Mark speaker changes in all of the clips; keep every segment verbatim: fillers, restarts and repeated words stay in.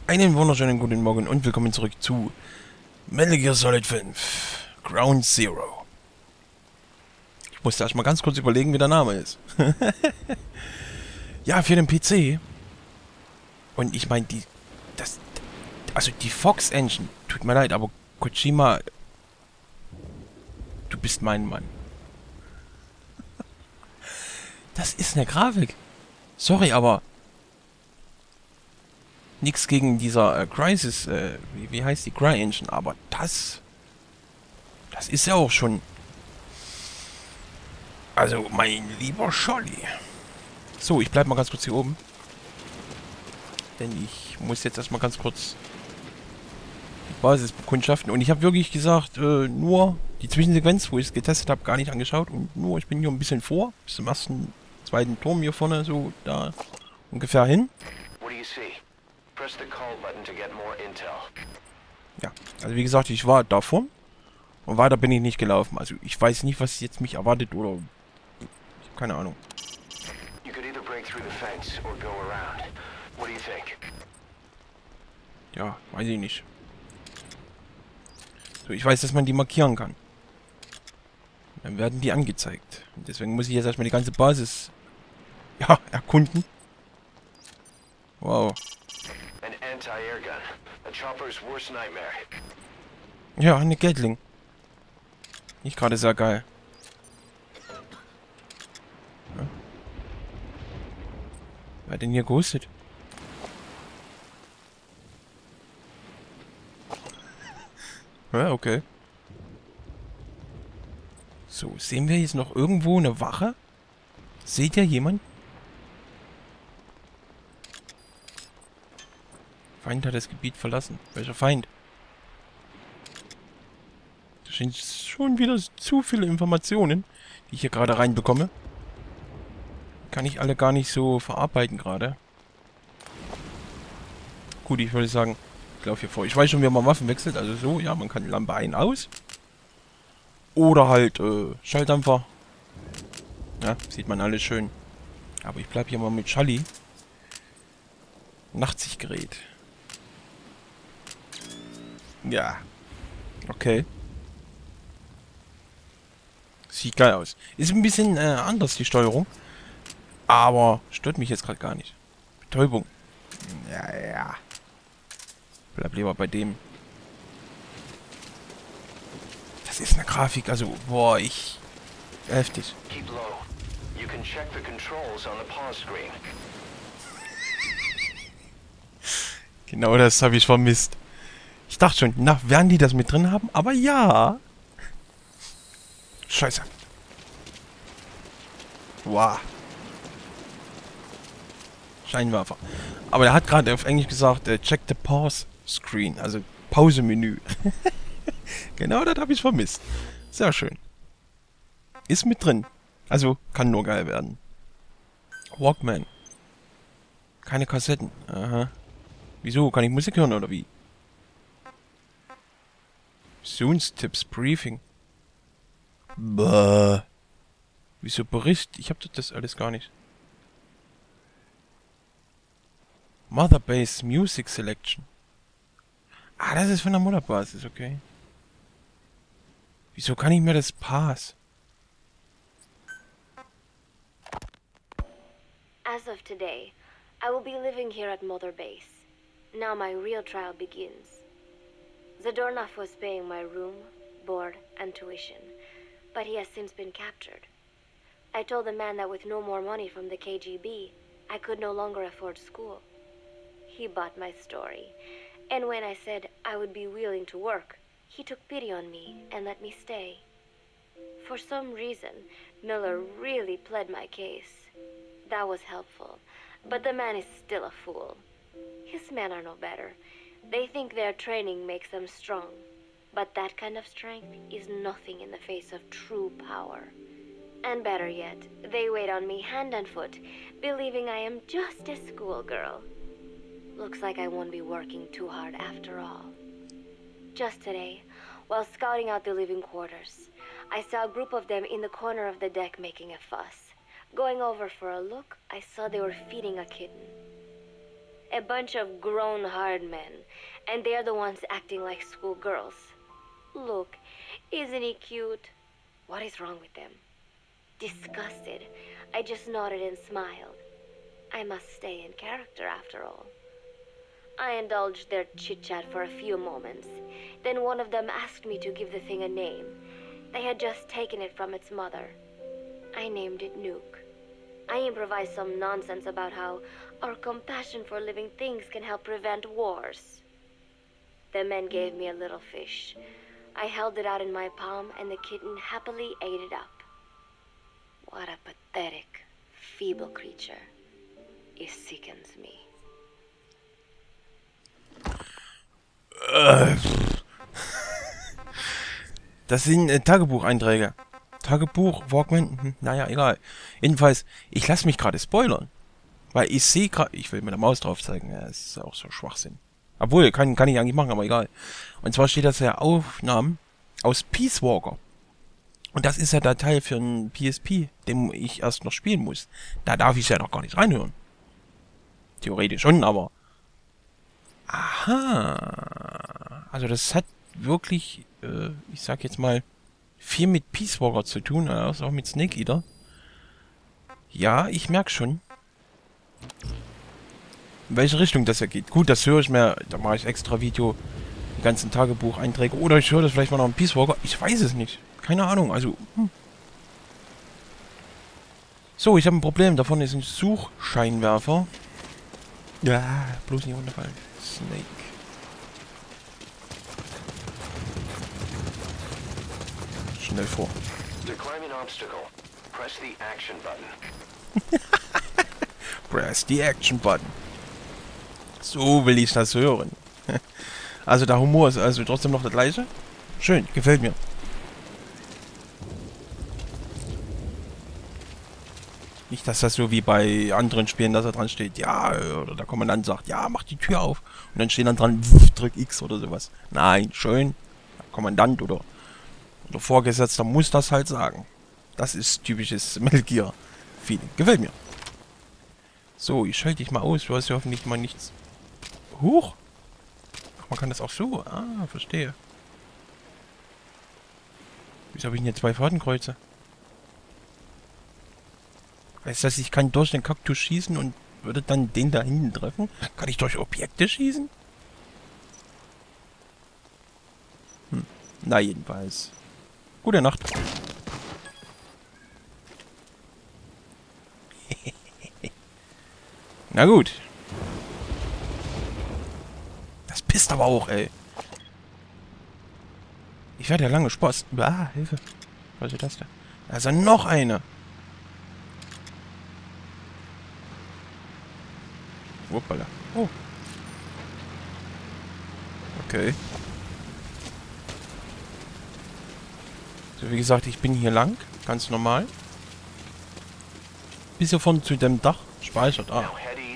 Speaker 1: Einen wunderschönen guten Morgen und willkommen zurück zu Metal Gear Solid fünf Ground Zero. Ich musste erst mal ganz kurz überlegen, wie der Name ist. Ja, für den P C. Und ich meine, die... das, also die Fox Engine, tut mir leid, aber Kojima... Du bist mein Mann. Das ist eine Grafik. Sorry, aber... Nichts gegen dieser äh, Crysis, äh, wie, wie heißt die? Cry Engine, aber das... Das ist ja auch schon... Also, mein lieber Scholli. So, ich bleib mal ganz kurz hier oben. Denn ich muss jetzt erstmal ganz kurz die Basis bekundschaften. Und ich habe wirklich gesagt, äh, nur die Zwischensequenz, wo ich es getestet habe, gar nicht angeschaut. Und nur, ich bin hier ein bisschen vor. Bis zum ersten, zweiten Turm hier vorne, so da ungefähr hin. Ja, also wie gesagt, ich war davor. Und weiter bin ich nicht gelaufen. Also ich weiß nicht, was jetzt mich erwartet oder... Ich habe keine Ahnung. Ja, weiß ich nicht. So, ich weiß, dass man die markieren kann. Dann werden die angezeigt. Und deswegen muss ich jetzt erstmal die ganze Basis... Ja, erkunden. Wow. Ja, eine Gatling. Nicht gerade sehr geil. Ja. Wer hat denn hier gehostet? Ja, okay. So, sehen wir jetzt noch irgendwo eine Wache? Seht ihr jemand? Feind hat das Gebiet verlassen. Welcher Feind? Das sind schon wieder zu viele Informationen, die ich hier gerade reinbekomme. Kann ich alle gar nicht so verarbeiten gerade. Gut, ich würde sagen, ich laufe hier vor. Ich weiß schon, wie man Waffen wechselt. Also so, ja, man kann Lampe ein, aus. Oder halt, äh, Schalldämpfer. Ja, sieht man alles schön. Aber ich bleib hier mal mit Schalli. Nachtsichtgerät. Ja. Okay. Sieht geil aus. Ist ein bisschen äh, anders, die Steuerung. Aber stört mich jetzt gerade gar nicht. Betäubung. Ja, ja. Bleib lieber bei dem. Das ist eine Grafik, also, boah, ich... Heftig. Genau das habe ich vermisst. Ich dachte schon, na, werden die das mit drin haben? Aber ja. Scheiße. Wow. Scheinwerfer. Aber er hat gerade auf Englisch gesagt, äh, check the pause screen. Also Pause-Menü. Genau das habe ich vermisst. Sehr schön. Ist mit drin. Also kann nur geil werden. Walkman. Keine Kassetten. Aha. Wieso? Kann ich Musik hören oder wie? Soons Tips Briefing. Bäh. Wieso Bericht? Ich hab das alles gar nicht. Mother Base Music Selection. Ah, das ist von der Mutterbasis, okay. Wieso kann ich mir das Pass?
Speaker 2: As of today, I will be living here at Mother Base. Now my real trial begins. Zadornov was paying my room, board, and tuition, but he has since been captured. I told the man that with no more money from the K G B, I could no longer afford school. He bought my story, and when I said I would be willing to work, he took pity on me and let me stay. For some reason, Miller really pled my case. That was helpful, but the man is still a fool. His men are no better. They think their training makes them strong, but that kind of strength is nothing in the face of true power. And better yet, they wait on me hand and foot, believing I am just a schoolgirl. Looks like I won't be working too hard after all. Just today, while scouting out the living quarters, I saw a group of them in the corner of the deck making a fuss. Going over for a look, I saw they were feeding a kitten. A bunch of grown hard men, and they're the ones acting like schoolgirls. Look, isn't he cute? What is wrong with them? Disgusted, I just nodded and smiled. I must stay in character after all. I indulged their chit-chat for a few moments. Then one of them asked me to give the thing a name. They had just taken it from its mother. I named it Nuke. I improvised some nonsense about how our compassion for living things can help prevent wars. The men gave me a little fish. I held it out in my palm and the kitten happily ate it up. What a pathetic, feeble creature. It sickens me.
Speaker 1: Das sind äh, Tagebucheinträge. Tagebuch, Walkman, hm, naja, egal. Jedenfalls, ich lasse mich gerade spoilern. Weil ich sehe gerade, ich will mit der Maus drauf zeigen, ja, das ist auch so Schwachsinn. Obwohl, kann, kann ich eigentlich machen, aber egal. Und zwar steht das ja Aufnahmen aus Peace Walker. Und das ist ja der Teil für einen P S P, den ich erst noch spielen muss. Da darf ich ja noch gar nicht reinhören. Theoretisch schon, aber... Aha. Also das hat wirklich, äh, ich sag jetzt mal, viel mit Peace Walker zu tun, also auch mit Snake Eater. Ja, ich merke schon, in welche Richtung das ja geht. Gut, das höre ich mir, da mache ich extra Video, die ganzen Tagebucheinträge. Oder ich höre das vielleicht mal noch im Peace Walker. Ich weiß es nicht. Keine Ahnung, also... Hm. So, ich habe ein Problem. Davon ist ein Suchscheinwerfer. Ja, bloß nicht runterfallen. Snake. Schnell vor. Press the action button. Press the action button. So will ich das hören. Also der Humor ist also trotzdem noch der gleiche. Schön, gefällt mir. Nicht, dass das so wie bei anderen Spielen, dass da dran steht, ja, oder der Kommandant sagt, ja, mach die Tür auf. Und dann steht dann dran, drück X oder sowas. Nein, schön. Der Kommandant oder, oder Vorgesetzter muss das halt sagen. Das ist typisches Metal Gear Feeling. Gefällt mir. So, ich schalte dich mal aus. Du hast ja hoffentlich mal nichts. Huch. Ach, man kann das auch so. Ah, verstehe. Wieso habe ich denn hier zwei Fadenkreuze? Heißt das, ich kann durch den Kaktus schießen und würde dann den da hinten treffen? Kann ich durch Objekte schießen? Hm. Na jedenfalls. Gute Nacht. Na gut. Das pisst aber auch, ey. Ich werde ja lange Spaß. Ah, Hilfe. Was ist das denn? Also noch eine. Hoppala. Oh. Okay. So, wie gesagt, ich bin hier lang. Ganz normal. Bis hier vorne zu dem Dach. Speichert. Ah.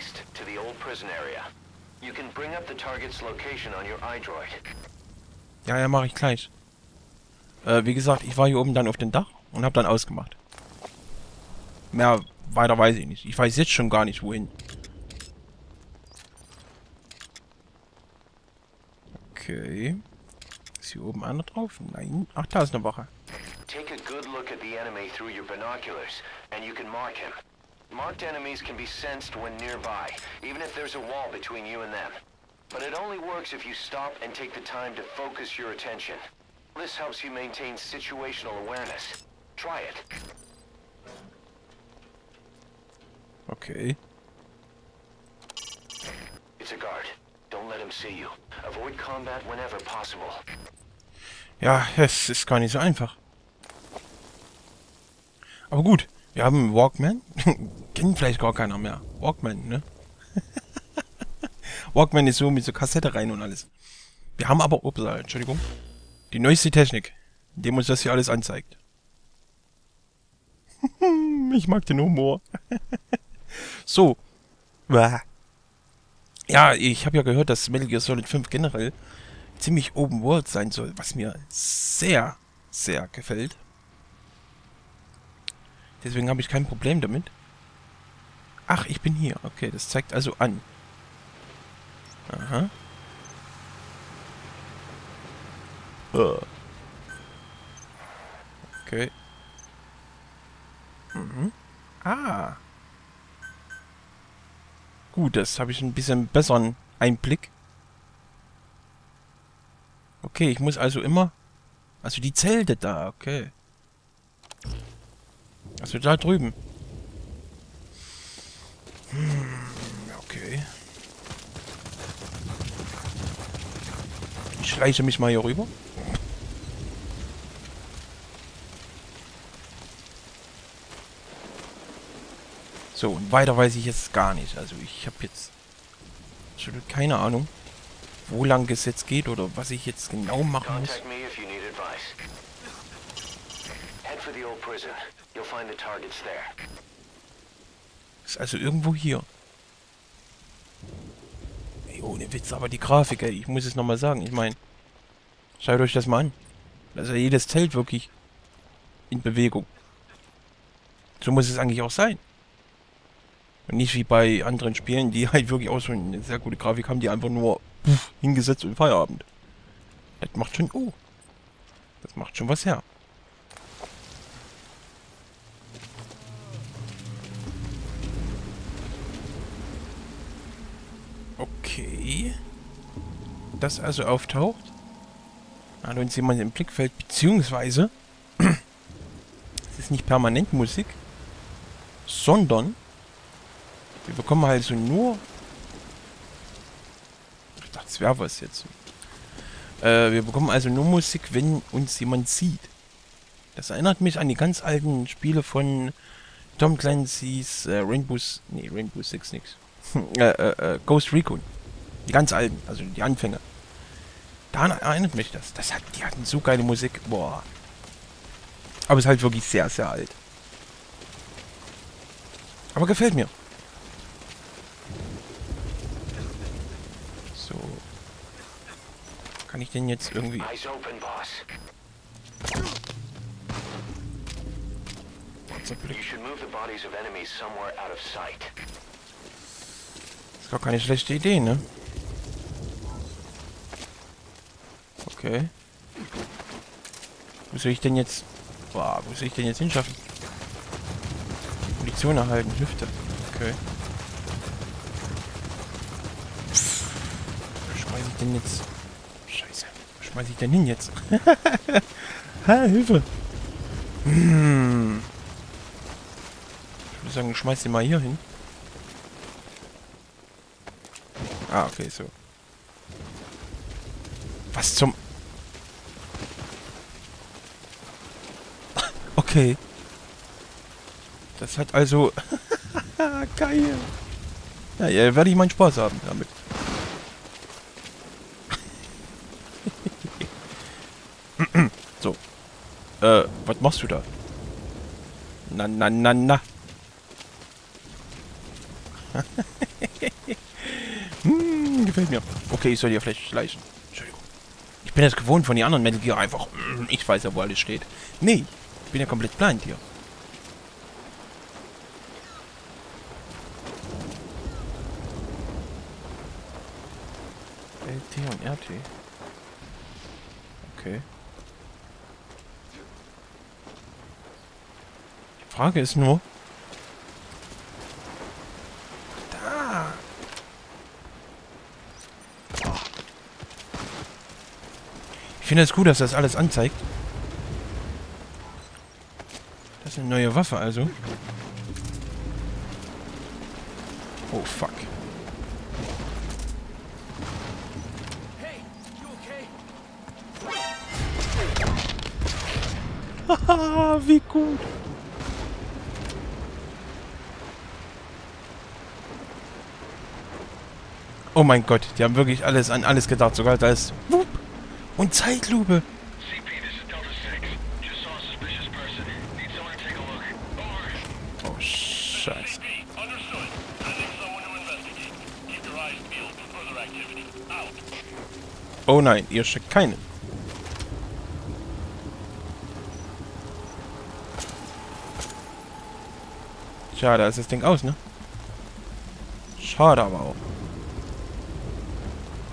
Speaker 1: Ja, ja, mache ich gleich. Äh, wie gesagt, ich war hier oben dann auf dem Dach und habe dann ausgemacht. Mehr weiter weiß ich nicht. Ich weiß jetzt schon gar nicht, wohin. Okay. Ist hier oben einer drauf? Nein. Ach, da ist eine Wache. Take a good look at the enemy through your binoculars and you can mark him. Marked enemies can be sensed when nearby, even if there's a wall between you and them. But it only works if you stop and take the time to focus your attention. This helps you maintain situational awareness. Try it. Okay. It's a guard. Don't let him see you. Avoid combat whenever possible. Ja, es ist gar nicht so einfach. Aber gut, wir haben einen Walkman. Kennt vielleicht gar keiner mehr. Walkman, ne? Walkman ist so mit so Kassette rein und alles. Wir haben aber, ups, Entschuldigung, die neueste Technik, indem uns das hier alles anzeigt. Ich mag den Humor. So. Ja, ich habe ja gehört, dass Metal Gear Solid fünf generell ziemlich Open World sein soll, was mir sehr, sehr gefällt. Deswegen habe ich kein Problem damit. Ach, ich bin hier. Okay, das zeigt also an. Aha. Uh. Okay. Mhm. Ah. Gut, das habe ich ein bisschen besseren Einblick. Okay, ich muss also immer... Also die Zelte da, okay. Also da drüben. Hm, okay. Ich schleiche mich mal hier rüber. So, und weiter weiß ich jetzt gar nicht. Also ich habe jetzt absolut keine Ahnung, wo lang es jetzt geht oder was ich jetzt genau machen muss. Ist also irgendwo hier. Ey, ohne Witz, aber die Grafik, ey, ich muss es nochmal sagen. Ich meine, schaut euch das mal an. Also jedes Zelt wirklich in Bewegung. So muss es eigentlich auch sein. Und nicht wie bei anderen Spielen, die halt wirklich auch so eine sehr gute Grafik haben, die einfach nur puff, hingesetzt und Feierabend. Das macht schon... Oh. Das macht schon was her. Okay. Das also auftaucht. Hat uns jemand im Blickfeld, beziehungsweise es ist nicht permanent Musik, sondern wir bekommen also nur... Ich dachte, es wäre was jetzt. Äh, wir bekommen also nur Musik, wenn uns jemand sieht. Das erinnert mich an die ganz alten Spiele von Tom Clancy's äh, Rainbow's... Nee, Rainbow Six nix. äh, äh, äh, Ghost Recon. Die ganz alten, also die Anfänger. Daran erinnert mich das. Das hat, die hatten so geile Musik. Boah. Aber es ist halt wirklich sehr, sehr alt. Aber gefällt mir. So. Kann ich denn jetzt irgendwie... Ist gar keine schlechte Idee, ne? Okay. Wo soll ich denn jetzt... Boah, wo soll ich denn jetzt hinschaffen? Munition erhalten, Hüfte. Okay. Pff, wo schmeiß ich denn jetzt... Scheiße. Wo schmeiß ich denn hin jetzt? Ha, Hilfe! Hm. Ich würde sagen, schmeiß den mal hier hin. Ah, okay, so. Was zum... Okay. Das hat also... Geil. Ja, ja, werde ich meinen Spaß haben damit. So. Äh, was machst du da? Na, na, na, na. hm, gefällt mir. Okay, ich soll hier vielleicht schleichen. Entschuldigung. Ich bin das gewohnt von den anderen Metal Gear einfach... Ich weiß ja, wo alles steht. Nee, ich bin ja komplett blind hier. L T und R T. Okay. Die Frage ist nur... Da! Ich finde es gut, dass das alles anzeigt. Das ist eine neue Waffe also. Oh fuck. Haha, wie gut. Oh mein Gott, die haben wirklich alles an alles gedacht, sogar das. Wupp. Und Zeitlupe. Oh Scheiße. Oh nein, ihr schickt keinen. Schade, da ist das Ding aus, ne? Schade aber auch.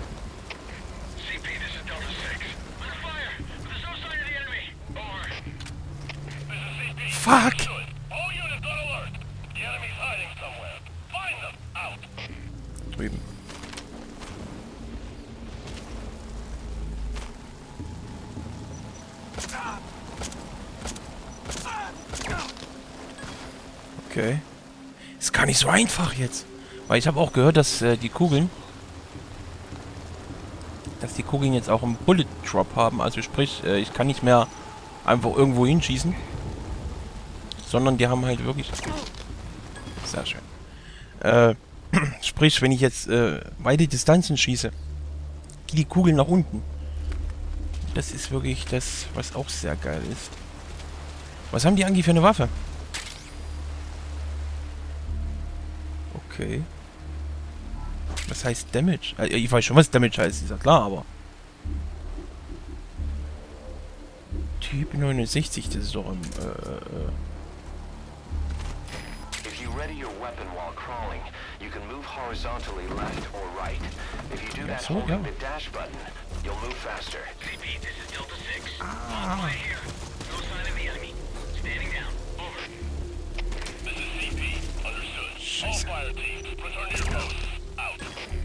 Speaker 1: Fuck! Drüben. Okay. Ist gar nicht so einfach jetzt. Weil ich habe auch gehört, dass äh, die Kugeln... Dass die Kugeln jetzt auch einen Bullet Drop haben. Also sprich, äh, ich kann nicht mehr einfach irgendwo hinschießen. Sondern die haben halt wirklich... Sehr schön. Äh, sprich, wenn ich jetzt äh, weite Distanzen schieße, geht die Kugel nach unten. Das ist wirklich das, was auch sehr geil ist. Was haben die eigentlich für eine Waffe? Okay. Was heißt Damage? Also, ich weiß schon, was Damage heißt, ist ja klar, aber... Typ neunundsechzig, das ist doch ein... Äh, äh,
Speaker 3: If you ready your weapon while crawling, you can move horizontally left or right. If you do
Speaker 1: Ja,
Speaker 3: that
Speaker 1: so,
Speaker 3: holding
Speaker 1: ja.
Speaker 3: the dash button, you'll move faster.
Speaker 4: C P, this is Delta six.
Speaker 1: Ah.
Speaker 4: On the way here. No sign of the enemy. Standing down. Over. This is C P. Understood. All
Speaker 1: Scheiße.
Speaker 4: fire teams, return to your posts. Out.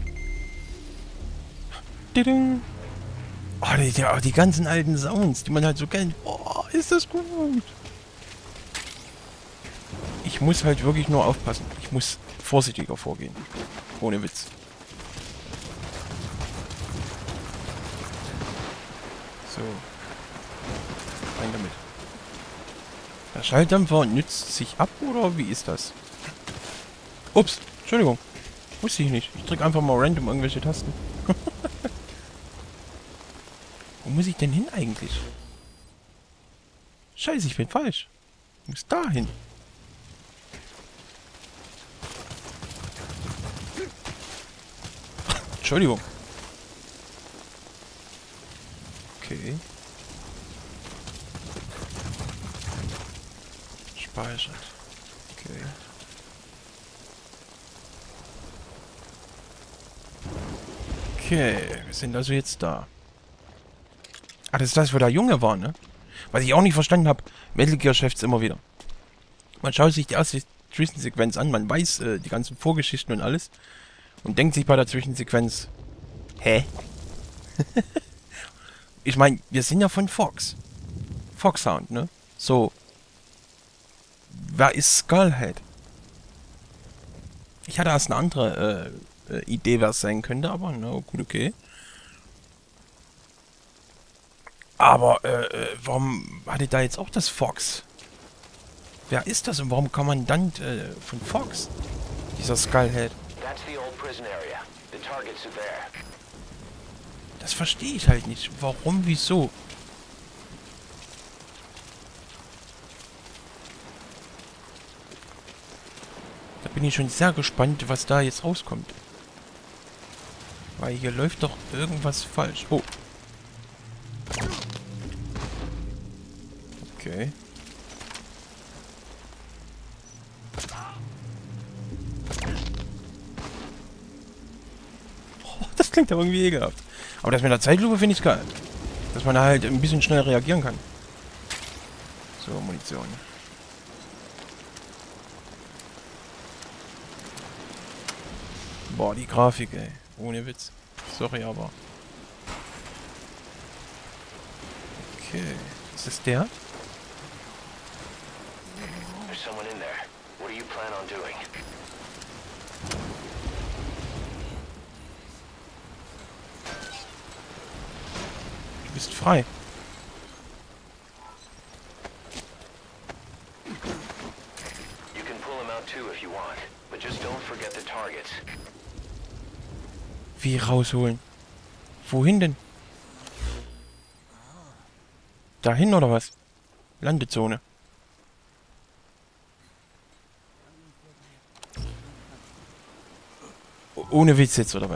Speaker 1: Diding. Oh, die, die, oh, die ganzen alten Sounds, die man halt so kennt. Oh, ist das gut. Ich muss halt wirklich nur aufpassen. Ich muss vorsichtiger vorgehen. Ohne Witz. So. Rein damit. Der Schalldämpfer nützt sich ab, oder wie ist das? Ups, Entschuldigung. Wusste ich nicht. Ich drücke einfach mal random irgendwelche Tasten. Wo muss ich denn hin eigentlich? Scheiße, ich bin falsch. Ich muss da hin. Entschuldigung. Okay. Speichert. Okay. Okay, wir sind also jetzt da. Ah, das ist das, wo der Junge war, ne? Was ich auch nicht verstanden habe, Metal Gear schafft's immer wieder. Man schaut sich die erste Zwischensequenz an, man weiß äh, die ganzen Vorgeschichten und alles und denkt sich bei der Zwischensequenz, hä? Ich meine, wir sind ja von Fox. Fox Sound, ne? So. Wer ist Skullhead? Ich hatte erst eine andere äh, äh, Idee, wer es sein könnte, aber na gut, okay. Aber, äh, äh, warum hatte da jetzt auch das Fox? Wer ist das und warum Kommandant äh, von Fox? Dieser Skullhead.
Speaker 3: That's the old prison area. The targets are there.
Speaker 1: Das verstehe ich halt nicht. Warum, wieso? Da bin ich schon sehr gespannt, was da jetzt rauskommt. Weil hier läuft doch irgendwas falsch. Oh. Okay. Oh, das klingt aber irgendwie ekelhaft. Aber das mit der Zeitlupe finde ich geil. Dass man da halt ein bisschen schnell reagieren kann. So, Munition. Boah, die Grafik, ey. Ohne Witz. Sorry, aber... Okay. Ist das der?
Speaker 3: There's someone in there. What do you plan on doing?
Speaker 1: Du bist frei.
Speaker 3: You can pull him out too if you want, but just don't forget the targets.
Speaker 1: Wie rausholen? Wohin denn? Dahin oder was? Landezone. O- Ohne Witz jetzt oder was?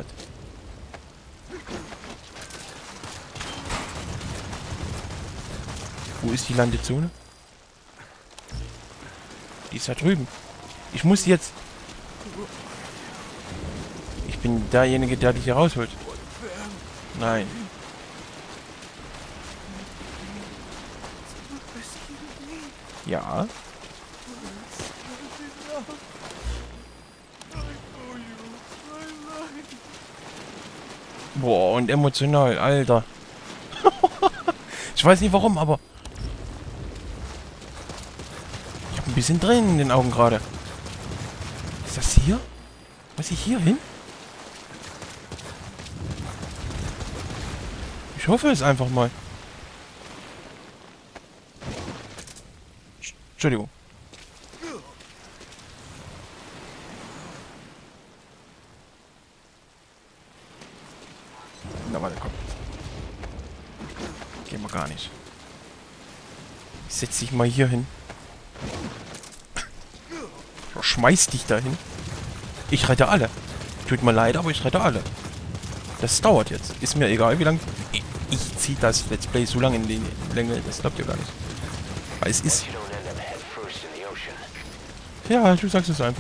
Speaker 1: Wo ist die Landezone? Die ist da drüben. Ich muss jetzt... Ich bin derjenige, der dich hier rausholt. Nein. Ja. Boah, und emotional, Alter. Ich weiß nicht warum, aber... Ich habe ein bisschen Tränen in den Augen gerade. Ist das hier? Muss ich hier hin? Ich hoffe es einfach mal. Entschuldigung. Na warte, komm. Gehen wir gar nicht. Ich setz dich mal hier hin. Schmeiß dich dahin. Ich rette alle. Tut mir leid, aber ich rette alle. Das dauert jetzt. Ist mir egal, wie lange... Ich, ich ziehe das Let's Play so lange in die Länge, das glaubt ihr gar nicht. Weil es ist... Ja, du sagst es einfach.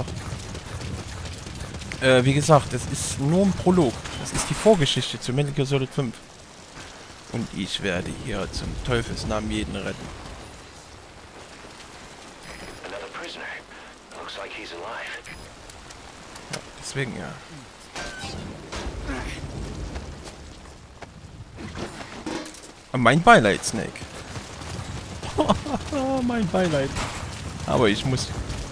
Speaker 1: Äh, wie gesagt, das ist nur ein Prolog. Das ist die Vorgeschichte zu Metal Gear Solid fünf. Und ich werde hier zum Teufelsnamen jeden retten. Ja, deswegen ja. Mein Beileid, Snake. Mein Beileid. Aber ich muss...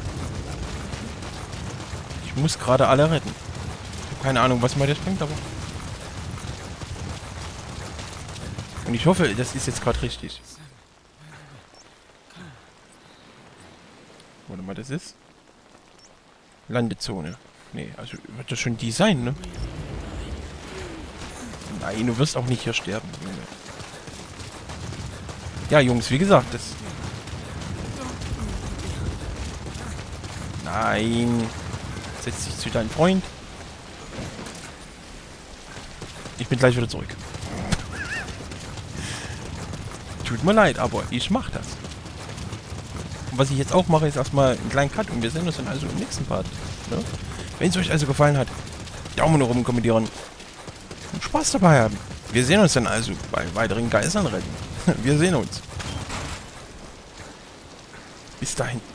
Speaker 1: Ich muss gerade alle retten. Ich habe keine Ahnung, was mir das bringt, aber... Und ich hoffe, das ist jetzt gerade richtig. Warte mal, das ist... Landezone. Nee, also wird das schon die sein, ne? Nein, du wirst auch nicht hier sterben, Junge. Ja, Jungs, wie gesagt, das... Nein. Setz dich zu deinem Freund. Ich bin gleich wieder zurück. Tut mir leid, aber ich mach das. Und was ich jetzt auch mache, ist erstmal einen kleinen Cut und wir sehen uns dann also im nächsten Part. Ne? Wenn es euch also gefallen hat, Daumen nach oben kommentieren und Spaß dabei haben. Wir sehen uns dann also bei weiteren Geiseln retten. Wir sehen uns. Bis dahin.